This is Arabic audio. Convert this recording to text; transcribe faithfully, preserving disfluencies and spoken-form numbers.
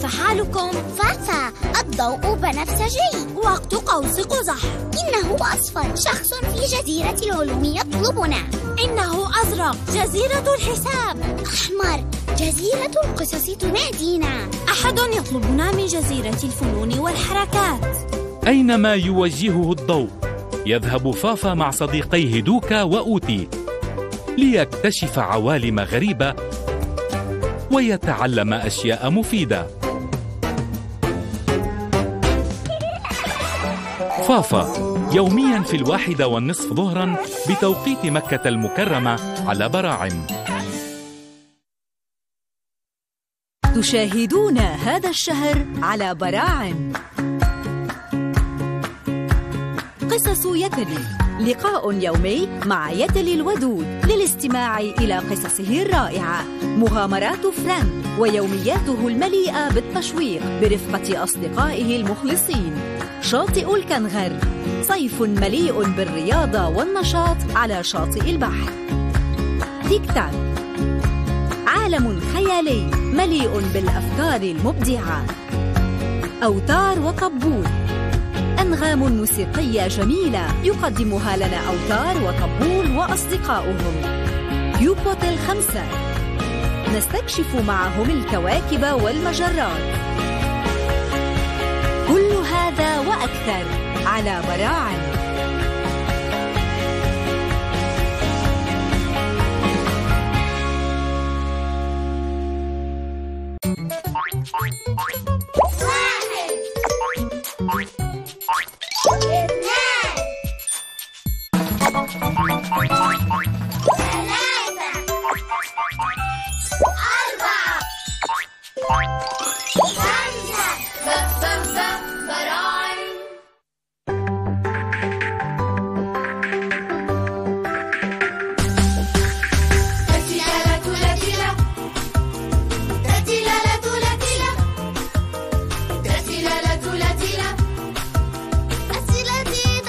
كيف حالكم؟ فافا، الضوء بنفسجي. وقت قوس قزح. إنه أصفر، شخص في جزيرة العلوم يطلبنا. إنه أزرق، جزيرة الحساب. أحمر، جزيرة القصص تنادينا. أحد يطلبنا من جزيرة الفنون والحركات. أينما يوجهه الضوء يذهب فافا مع صديقيه دوكا وأوتي ليكتشف عوالم غريبة ويتعلم أشياء مفيدة. فافا يومياً في الواحدة والنصف ظهراً بتوقيت مكة المكرمة على براعم. تشاهدون هذا الشهر على براعم قصص يتلي، لقاء يومي مع يتلي الودود للاستماع إلى قصصه الرائعة، مغامرات فرانك ويومياته المليئة بالتشويق برفقة أصدقائه المخلصين، شاطئ الكنغر، صيف مليء بالرياضة والنشاط على شاطئ البحر، تيك تاك، عالم خيالي مليء بالأفكار المبدعة، أوتار وطبول، أنغام موسيقية جميلة يقدمها لنا أوتار وطبول وأصدقاؤهم، يوبوت الخمسة، نستكشف معهم الكواكب والمجرات. كل هذا وأكثر على براعم.